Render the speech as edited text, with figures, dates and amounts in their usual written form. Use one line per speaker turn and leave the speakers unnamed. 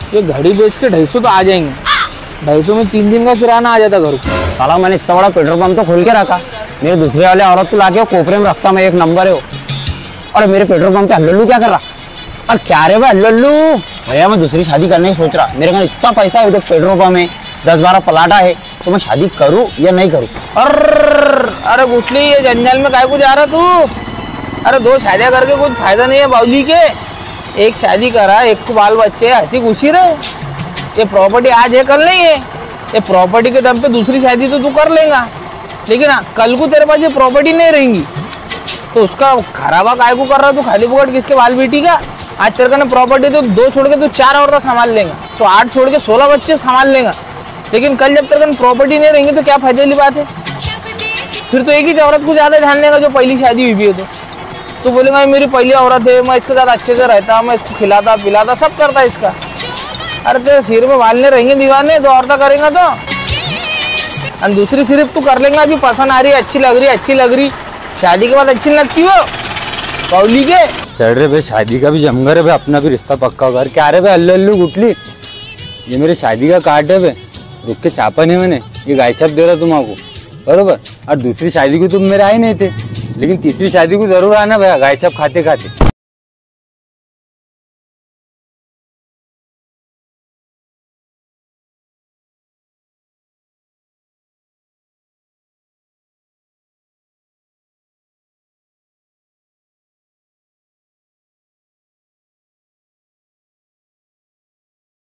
ये घड़ी बेच के 250 तो आ जाएंगे। 250 में 3 दिन का किराना आ जाता घर को।
साला मैंने इतना बड़ा पेट्रोल पंप तो खोल के रखा, मेरे दूसरे वाले औरत को लाके कोपरे में रखता, मैं एक नंबर है वो। और मेरे पेट्रोल पंप पे हल्लू क्या कर रहा? और क्या रे भाई हल्लू? भैया मैं दूसरी शादी करने की सोच रहा, मेरे घर इतना पैसा है, पेट्रोल पंप में 10-12 प्लाटा है, तो मैं शादी करूं या नहीं करूं?
अरे गुठली, ये जंजाल में काहे को जा रहा तू? अरे 2 शादियां करके कुछ फायदा नहीं है बाउली के। एक शादी करा, एक को बाल बच्चे, हंसी खुशी रहे। ये प्रॉपर्टी आज है कल नहीं है, ये प्रॉपर्टी के दम पे दूसरी शादी तो तू कर लेगा, लेकिन कल को तेरे पास ये प्रॉपर्टी नहीं रहेंगी तो उसका खराबा काय को कर रहा तू? खाली फुकट किसके बाल बेटी का? आज तेरे का ना प्रॉपर्टी तो 2 छोड़ के तो 4 औरतें संभाल लेगा, तो 8 छोड़ के 16 बच्चे संभाल लेगा। लेकिन कल जब तेरे का प्रॉपर्टी नहीं रहेंगी तो क्या फायदे वाली बात है? फिर तो एक ही औरत को ज्यादा ध्यान देगा जो पहली शादी हुई है। तो बोलेगा मेरी पहली औरत है, मैं इसके साथ अच्छे से रहता, मैं इसको खिलाता पिलाता सब करता इसका। अरे तेरे सिर में बाल नहीं रहेंगे दीवाने, 2 औरतें करेगा तो। और दूसरी सिर्फ तू कर लेगा, अभी पसंद आ रही है, अच्छी लग रही, शादी के बाद अच्छी नहीं लगती वो कौली के।
चल रहे भाई, शादी का भी जमगर है भाई, अपना भी रिश्ता पक्का कर। क्या रे भाई हल्लू गुटली, ये मेरे शादी का कार्ड है भाई, रुक के छापा नहीं मैंने, ये गाय छाप दे रहा तुम्हारा बरोबर। और दूसरी शादी को तुम मेरे आए नहीं थे, लेकिन तीसरी शादी को जरूर आना भैया, गाय छाप खाते खाते।